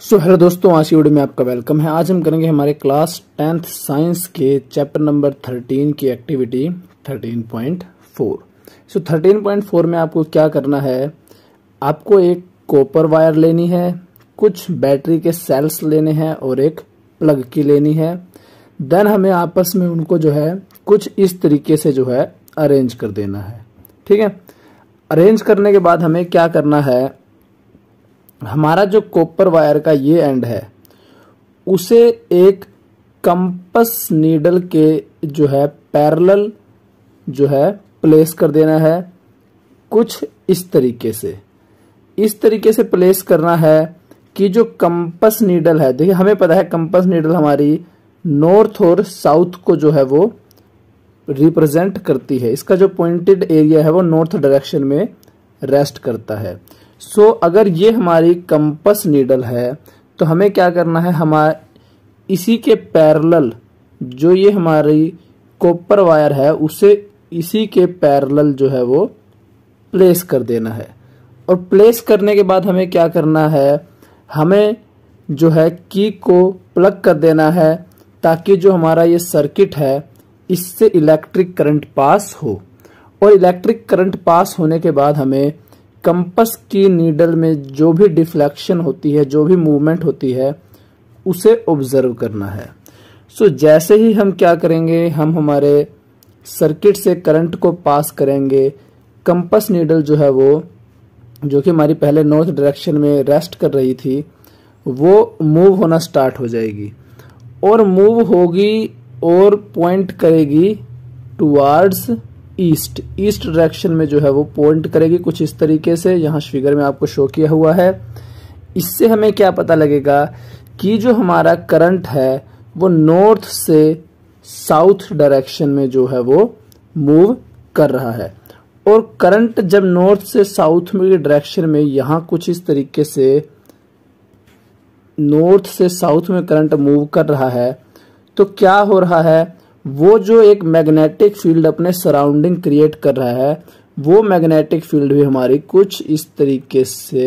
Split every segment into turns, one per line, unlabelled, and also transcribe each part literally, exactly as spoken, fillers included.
So hello दोस्तों, आज की वीडियो में आपका वेलकम है। आज हम करेंगे हमारे क्लास टेंथ साइंस के चैप्टर नंबर थर्टीन की activity thirteen point four. So thirteen point four में आपको क्या करना है, आपको एक कॉपर वायर लेनी है, कुछ बैटरी के सेल्स लेने हैं और एक प्लग की लेनी है। देन हमें आपस में उनको जो है कुछ इस तरीके से जो है अरेंज कर देना है। ठीक है, अरेंज करने के बाद हमें क्या करना है, हमारा जो कॉपर वायर का ये एंड है उसे एक कंपस नीडल के जो है पैरेलल जो है प्लेस कर देना है। कुछ इस तरीके से इस तरीके से प्लेस करना है कि जो कंपस नीडल है, देखिए हमें पता है कंपस नीडल हमारी नॉर्थ और साउथ को जो है वो रिप्रेजेंट करती है। इसका जो पॉइंटेड एरिया है वो नॉर्थ डायरेक्शन में रेस्ट करता है। सो so, अगर ये हमारी कंपस नीडल है तो हमें क्या करना है, हमारे इसी के पैरेलल जो ये हमारी कॉपर वायर है उसे इसी के पैरेलल जो है वो प्लेस कर देना है। और प्लेस करने के बाद हमें क्या करना है, हमें जो है की को प्लग कर देना है ताकि जो हमारा ये सर्किट है इससे इलेक्ट्रिक करंट पास हो। और इलेक्ट्रिक करंट पास होने के बाद हमें कंपस की नीडल में जो भी डिफ्लेक्शन होती है, जो भी मूवमेंट होती है उसे ऑब्जर्व करना है। सो so, जैसे ही हम क्या करेंगे, हम हमारे सर्किट से करंट को पास करेंगे, कंपस नीडल जो है वो जो कि हमारी पहले नॉर्थ डायरेक्शन में रेस्ट कर रही थी वो मूव होना स्टार्ट हो जाएगी और मूव होगी और पॉइंट करेगी टुवार्ड्स ईस्ट ईस्ट डायरेक्शन में जो है वो पॉइंट करेगी कुछ इस तरीके से। यहाँ फिगर में आपको शो किया हुआ है। इससे हमें क्या पता लगेगा कि जो हमारा करंट है वो नॉर्थ से साउथ डायरेक्शन में जो है वो मूव कर रहा है। और करंट जब नॉर्थ से साउथ में डायरेक्शन में यहाँ कुछ इस तरीके से नॉर्थ से साउथ में करंट मूव कर रहा है तो क्या हो रहा है, वो जो एक मैग्नेटिक फील्ड अपने सराउंडिंग क्रिएट कर रहा है वो मैग्नेटिक फील्ड भी हमारी कुछ इस तरीके से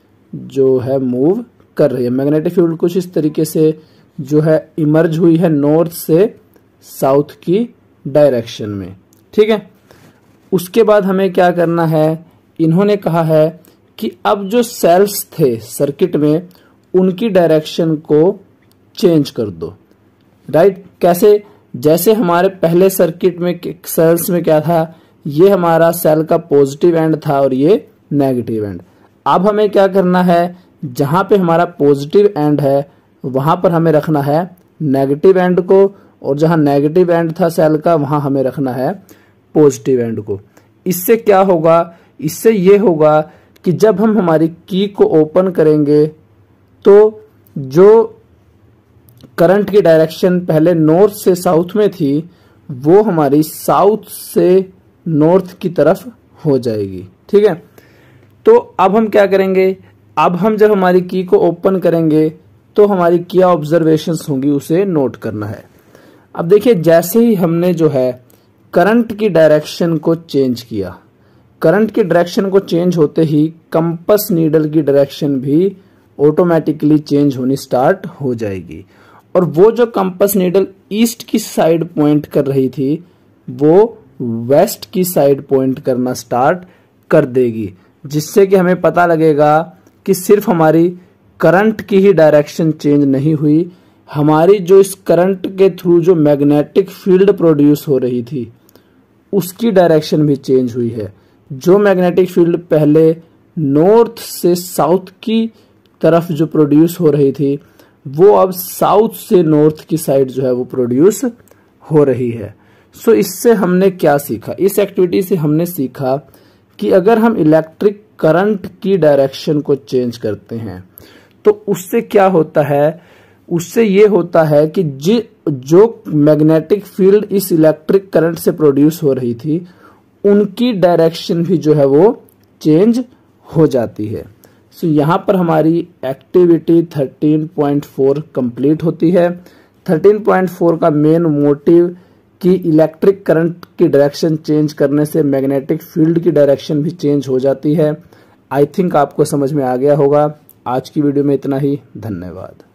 जो है मूव कर रही है। मैग्नेटिक फील्ड कुछ इस तरीके से जो है इमर्ज हुई है नॉर्थ से साउथ की डायरेक्शन में। ठीक है, उसके बाद हमें क्या करना है, इन्होंने कहा है कि अब जो सेल्स थे सर्किट में उनकी डायरेक्शन को चेंज कर दो। राइट, कैसे, जैसे हमारे पहले सर्किट में सेल्स में क्या था, ये हमारा सेल का पॉजिटिव एंड था और ये नेगेटिव एंड। अब हमें क्या करना है, जहां पे हमारा पॉजिटिव एंड है वहां पर हमें रखना है नेगेटिव एंड को, और जहां नेगेटिव एंड था सेल का वहां हमें रखना है पॉजिटिव एंड को। इससे क्या होगा, इससे ये होगा कि जब हम हमारी की को ओपन करेंगे तो जो करंट की डायरेक्शन पहले नॉर्थ से साउथ में थी वो हमारी साउथ से नॉर्थ की तरफ हो जाएगी। ठीक है, तो अब हम क्या करेंगे, अब हम जब हमारी की को ओपन करेंगे तो हमारी क्या ऑब्जर्वेशंस होंगी उसे नोट करना है। अब देखिए, जैसे ही हमने जो है करंट की डायरेक्शन को चेंज किया, करंट की डायरेक्शन को चेंज होते ही कंपस नीडल की डायरेक्शन भी ऑटोमेटिकली चेंज होनी स्टार्ट हो जाएगी। और वो जो कंपस नीडल ईस्ट की साइड पॉइंट कर रही थी वो वेस्ट की साइड पॉइंट करना स्टार्ट कर देगी, जिससे कि हमें पता लगेगा कि सिर्फ हमारी करंट की ही डायरेक्शन चेंज नहीं हुई, हमारी जो इस करंट के थ्रू जो मैग्नेटिक फील्ड प्रोड्यूस हो रही थी उसकी डायरेक्शन भी चेंज हुई है। जो मैग्नेटिक फील्ड पहले नॉर्थ से साउथ की तरफ जो प्रोड्यूस हो रही थी वो अब साउथ से नॉर्थ की साइड जो है वो प्रोड्यूस हो रही है। सो so, इससे हमने क्या सीखा, इस एक्टिविटी से हमने सीखा कि अगर हम इलेक्ट्रिक करंट की डायरेक्शन को चेंज करते हैं तो उससे क्या होता है, उससे ये होता है कि जो मैग्नेटिक फील्ड इस इलेक्ट्रिक करंट से प्रोड्यूस हो रही थी उनकी डायरेक्शन भी जो है वो चेंज हो जाती है। सो so, यहाँ पर हमारी activity thirteen point four complete होती है। थर्टीन पॉइंट फोर का मेन मोटिव कि इलेक्ट्रिक करंट की डायरेक्शन चेंज करने से मैग्नेटिक फील्ड की डायरेक्शन भी चेंज हो जाती है। आई थिंक आपको समझ में आ गया होगा। आज की वीडियो में इतना ही। धन्यवाद।